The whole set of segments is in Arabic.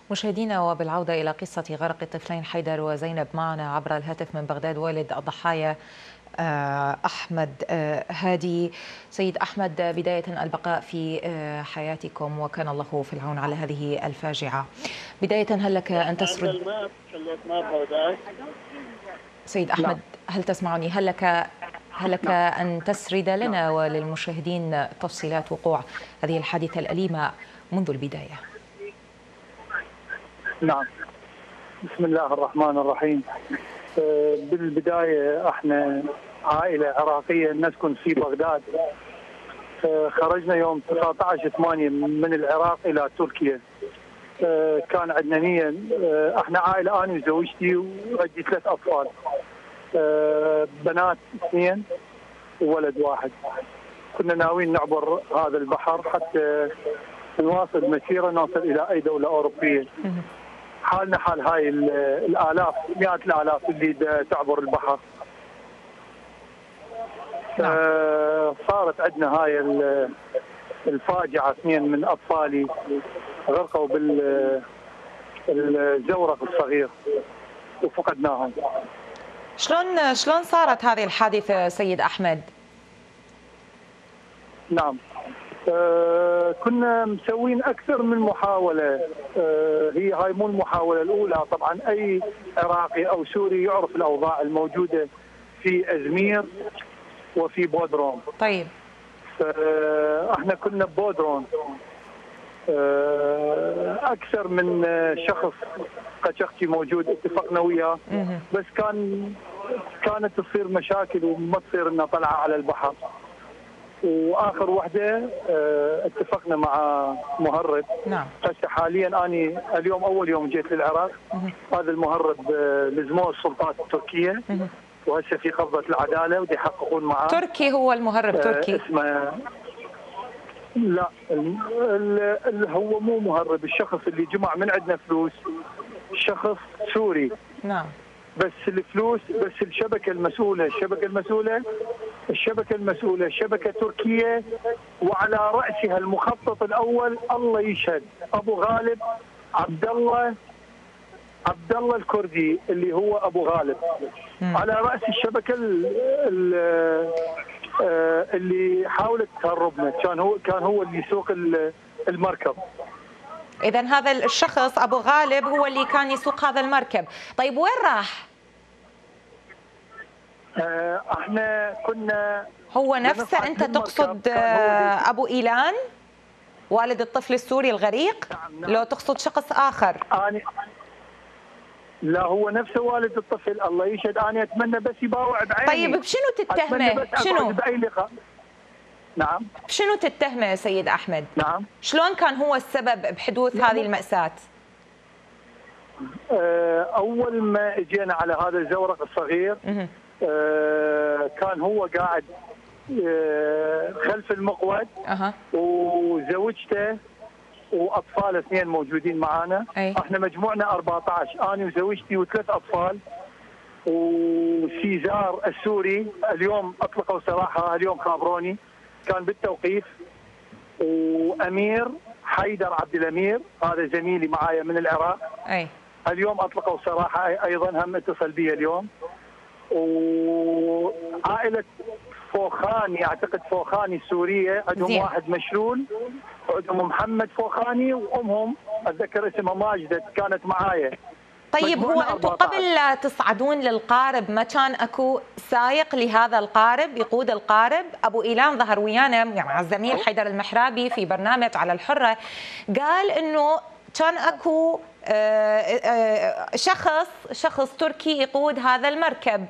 مشاهدينا، وبالعودة إلى قصة غرق الطفلين حيدر وزينب، معنا عبر الهاتف من بغداد والد الضحايا أحمد هادي. سيد أحمد، بداية البقاء في حياتكم وكان الله في العون على هذه الفاجعة. بداية هل لك أن تسرد سيد أحمد، هل تسمعني؟ هل لك أن تسرد لنا وللمشاهدين تفصيلات وقوع هذه الحادثة الأليمة منذ البداية؟ نعم، بسم الله الرحمن الرحيم. بالبداية احنا عائلة عراقية نسكن في بغداد. خرجنا يوم 19/8 من العراق إلى تركيا. كان عندنا نية، احنا عائلة، أنا وزوجتي وعندي 3 أطفال، بنات 2 وولد 1. كنا ناويين نعبر هذا البحر حتى نواصل مسيرة نوصل إلى أي دولة أوروبية. حالنا حال هاي الآلاف، مئات الآلاف اللي تعبر البحر. صارت عندنا هاي الفاجعة. 2 من أطفالي غرقوا بالزورق الصغير وفقدناهم. شلون صارت هذه الحادثة سيد أحمد؟ نعم، كنا مسوين أكثر من محاولة. هي هاي مو المحاولة الأولى. طبعا أي عراقي أو سوري يعرف الأوضاع الموجودة في أزمير وفي بودروم. طيب، احنا كنا ببودروم. أكثر من شخص قشختي موجود، اتفقنا وياه، بس كانت تصير مشاكل وما تصير لنا طلعة على البحر. واخر وحده اتفقنا مع مهرب. نعم. هسه حاليا انا اليوم اول يوم جيت للعراق. هذا المهرب لزموه السلطات التركيه، وهسه في قبضه العداله ودي يحققون معاه. تركي هو المهرب؟ تركي؟ اسمه لا، هو مو مهرب. الشخص اللي جمع من عندنا فلوس شخص سوري. نعم. بس الفلوس، بس الشبكه المسؤوله شبكه تركيه، وعلى راسها المخطط الاول الله يشهد ابو غالب عبد الله الكردي اللي هو ابو غالب. على راس الشبكه اللي حاولت تهربنا. كان هو اللي يسوق المركب. إذا هذا الشخص أبو غالب هو اللي كان يسوق هذا المركب. طيب وين راح؟ احنا كنا هو نفسه أنت تقصد أبو إيلان والد الطفل السوري الغريق؟ نعم. لو تقصد شخص آخر؟ لا، هو نفسه والد الطفل الله يشهد. أنا أتمنى بس يباوع بعيني. طيب بشنو تتهمه؟ شنو؟ بأي لقاء. نعم. شنو تتهمه سيد أحمد؟ نعم. شلون كان هو السبب بحدوث هذه المأساة؟ أول ما اجينا على هذا الزورق الصغير، كان هو قاعد خلف المقود، وزوجته واطفال 2 موجودين معنا. احنا مجموعنا 14، انا وزوجتي و3 اطفال. وسيزار السوري اليوم اطلقوا سراحه، اليوم خابروني كان بالتوقيف. وامير حيدر عبد الامير هذا زميلي معايا من العراق، اليوم اطلقوا سراحه ايضا، هم اتصل بي اليوم. وعائله فوخاني، اعتقد فوخاني السوريه، عندهم واحد مشلول، وعندهم محمد فوخاني، وامهم اتذكر اسمها ماجده كانت معايا. طيب هو انتم قبل لا تصعدون للقارب ما كان اكو سايق لهذا القارب يقود القارب؟ ابو ايلان ظهر ويانا مع الزميل حيدر المحرابي في برنامج على الحره، قال انه كان اكو شخص تركي يقود هذا المركب.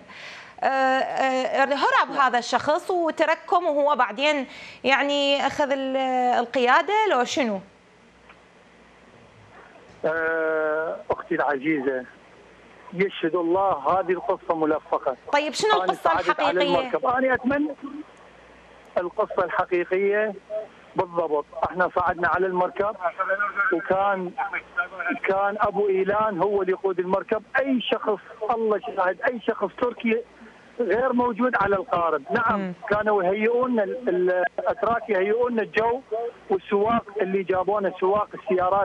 هرب هذا الشخص وترككم، وهو بعدين يعني اخذ القياده لو شنو؟ اختي العزيزه، يشهد الله هذه القصه ملفقه. طيب شنو القصه الحقيقيه؟ انا اتمنى القصه الحقيقيه بالضبط. احنا صعدنا على المركب، وكان ابو ايلان هو اللي يقود المركب. اي شخص الله شاهد، اي شخص تركي غير موجود على القارب. نعم كانوا يهيئون الاتراك يهيئون الجو، والسواق اللي جابونا سواق السيارات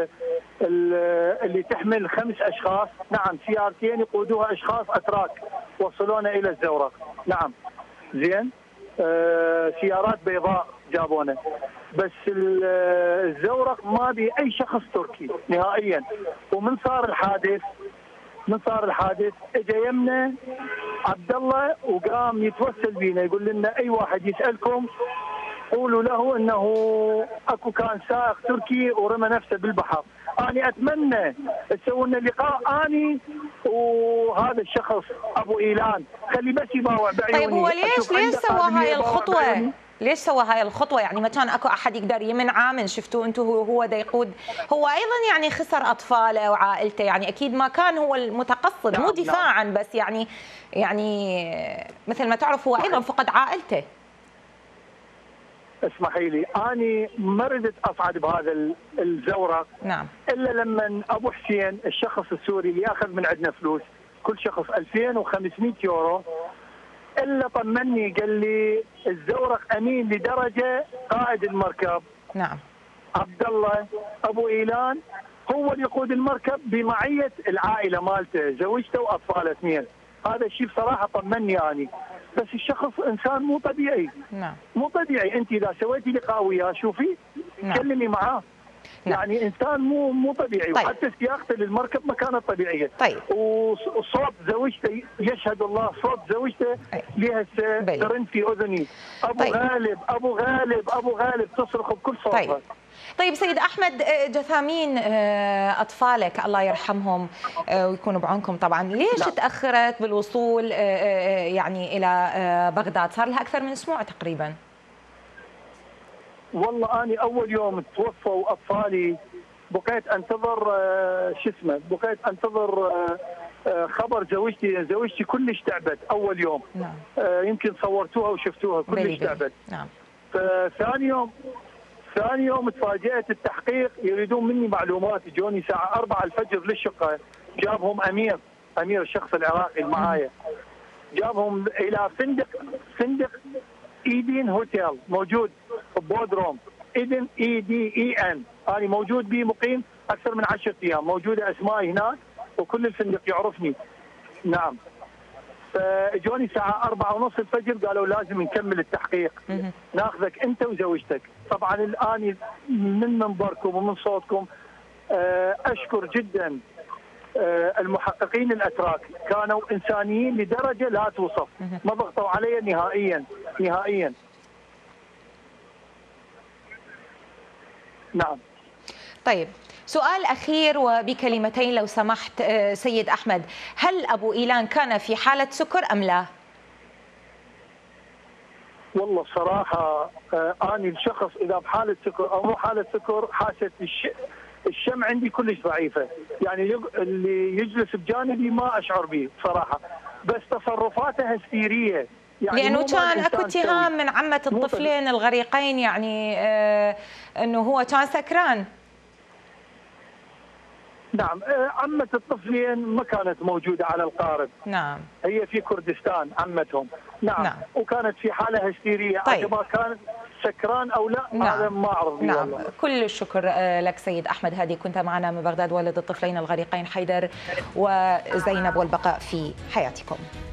اللي تحمل 5 اشخاص، نعم سيارتين يقودوها اشخاص اتراك وصلونا الى الزورق. نعم زين، سيارات بيضاء جابونا، بس الزورق ما بي اي شخص تركي نهائيا. ومن صار الحادث اجى يمنا عبد الله وقام يتوسل بينا يقول لنا اي واحد يسالكم قولوا له انه اكو كان سائق تركي ورمى نفسه بالبحر. انا اتمنى تسوون لنا لقاء اني وهذا الشخص ابو ايلان، خلي بس يباوع بعيوني. طيب هو ليش سوى هاي الخطوه؟ ليش سوى هاي الخطوه؟ يعني ما كان اكو احد يقدر يمنعه من شفتوه انتم هو دا يقود؟ هو ايضا يعني خسر اطفاله وعائلته، يعني اكيد ما كان هو المتقصد. نعم مو دفاعا نعم. بس يعني مثل ما تعرف هو ايضا فقد عائلته. اسمحي لي، اني ما ردت اصعد بهذا الزورق نعم الا لما ابو حسين الشخص السوري اللي ياخذ من عندنا فلوس كل شخص 2500 يورو، الا طمني قال لي الزورق امين لدرجه قائد المركب نعم عبد الله ابو ايلان هو اللي يقود المركب بمعيه العائله مالته، زوجته واطفاله 2. هذا الشيء بصراحه طمني اني. بس الشخص انسان مو طبيعي. نعم مو طبيعي. انت اذا سويتي لقاء وياه شوفي تكلمي معاه. نعم. يعني انسان مو طبيعي. طيب. وحتى سياقته للمركب ما كانت طبيعيه. طيب. وصوت زوجته يشهد الله، صوت زوجته لها ترن في اذني، ابو طيب. غالب ابو غالب ابو غالب، تصرخ بكل صوتها. طيب سيد أحمد، جثامين أطفالك الله يرحمهم ويكونوا بعونكم طبعا، ليش تأخرت بالوصول يعني إلى بغداد؟ صار لها أكثر من أسبوع تقريبا. والله أنا أول يوم توفوا أطفالي بقيت أنتظر بقيت أنتظر خبر زوجتي كلش تعبت أول يوم. نعم. يمكن صورتوها وشفتوها كلش تعبت. نعم. ثاني يوم تفاجأت التحقيق يريدون مني معلومات، جوني الساعة 4 الفجر للشقة، جابهم أمير الشخص العراقي معايا، جابهم إلى فندق إيدين هوتيل موجود ببودروم، إيدن EDEN، أنا موجود به مقيم أكثر من 10 أيام، موجودة أسمائي هناك وكل الفندق يعرفني. نعم. فجوني الساعة 4:30 الفجر قالوا لازم نكمل التحقيق، ناخذك أنت وزوجتك. طبعا الآن من منبركم ومن صوتكم أشكر جدا المحققين الأتراك، كانوا إنسانيين لدرجة لا توصف، ما ضغطوا علي نهائيا. نعم. طيب سؤال أخير وبكلمتين لو سمحت سيد أحمد، هل أبو إيلان كان في حالة سكر أم لا؟ والله الصراحة أنا الشخص إذا بحالة سكر أو مو حالة سكر، حاسة الشم عندي كلش ضعيفة، يعني اللي يجلس بجانبي ما أشعر به صراحة، بس تصرفاته هستيرية. يعني لأنه كان أكو اتهام من عمة الطفلين الغريقين، يعني أنه هو كان سكران. نعم، عمة الطفلين ما كانت موجودة على القارب. نعم. هي في كردستان عمتهم. نعم. وكانت في حالة هستيرية. طيب. ما كان سكران أو لا. نعم. هذا ما أعرف. نعم. كل الشكر لك سيد أحمد هادي، كنت معنا من بغداد، والد الطفلين الغريقين حيدر وزينب، والبقاء في حياتكم.